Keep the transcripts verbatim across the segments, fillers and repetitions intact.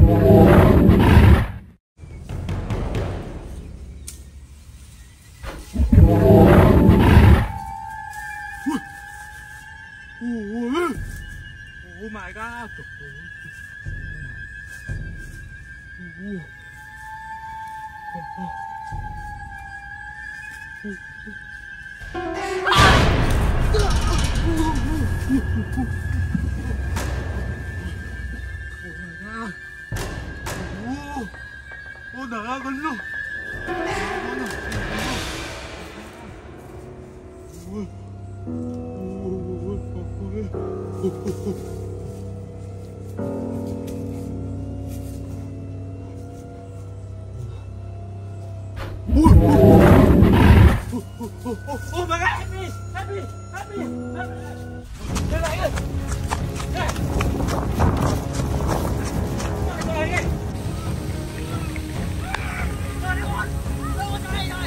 Oh my god. 어, 나가걸로. Oh my god, help me! Help me! Help me! Help me! Lên lại ơi! Lên! Lên lại đi! Lên đi con! Lên con cho đây rồi!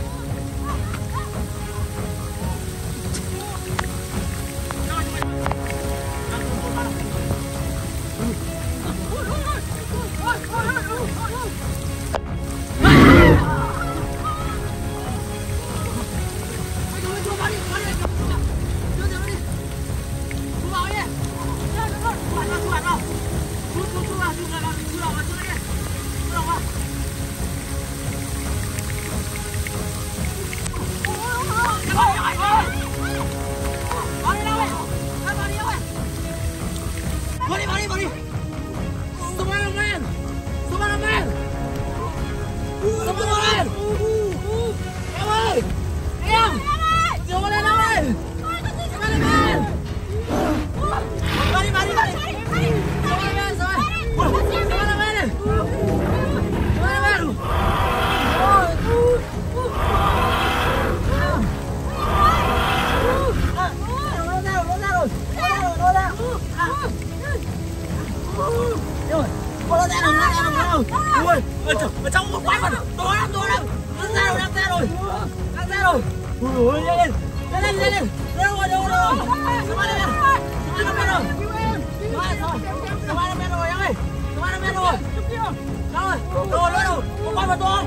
Ôi trời, ở trong một quán mà tối lắm, tối lắm. Đang ra rồi, đang ra rồi. Đang ra rồi. Ôi ơi, lên lên. Lên lên, lên lên. Đâu rồi, đâu rồi. Sao mà lên. Sao mà lên rồi. Rồi, rồi. Sao mà lên rồi anh ơi. Sao mà lên rồi. Rồi, rồi luôn rồi. Có quán vào tôm.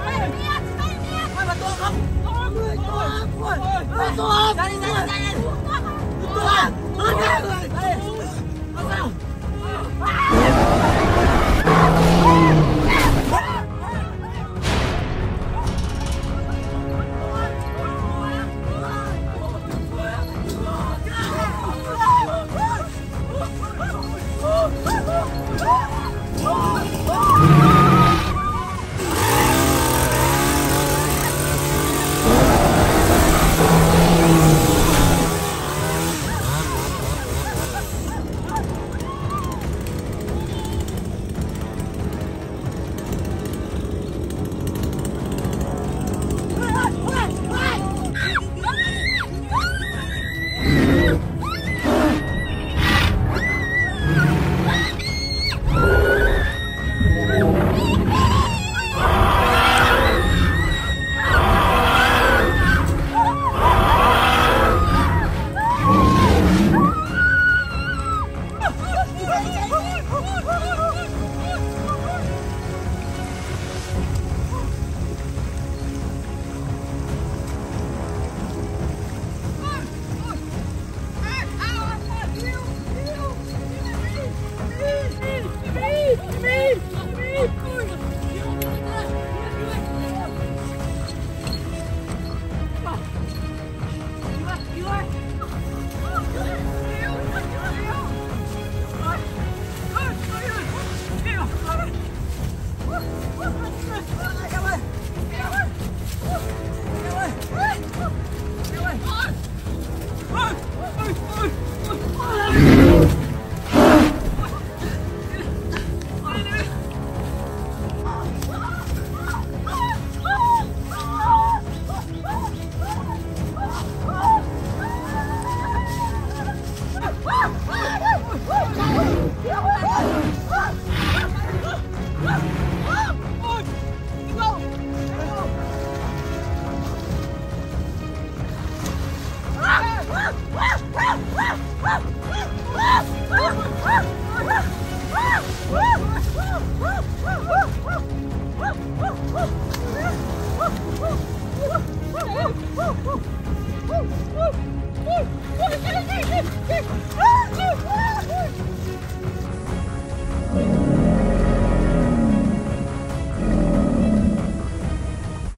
Quán vào tôm không? Ôi trời. Ôi tôm. Ra đi, ra đi, ra đi. Tôm à? Tôm à? Đây. Tôm nào? Oh Ôi, ôi, ôi, ôi, ôi,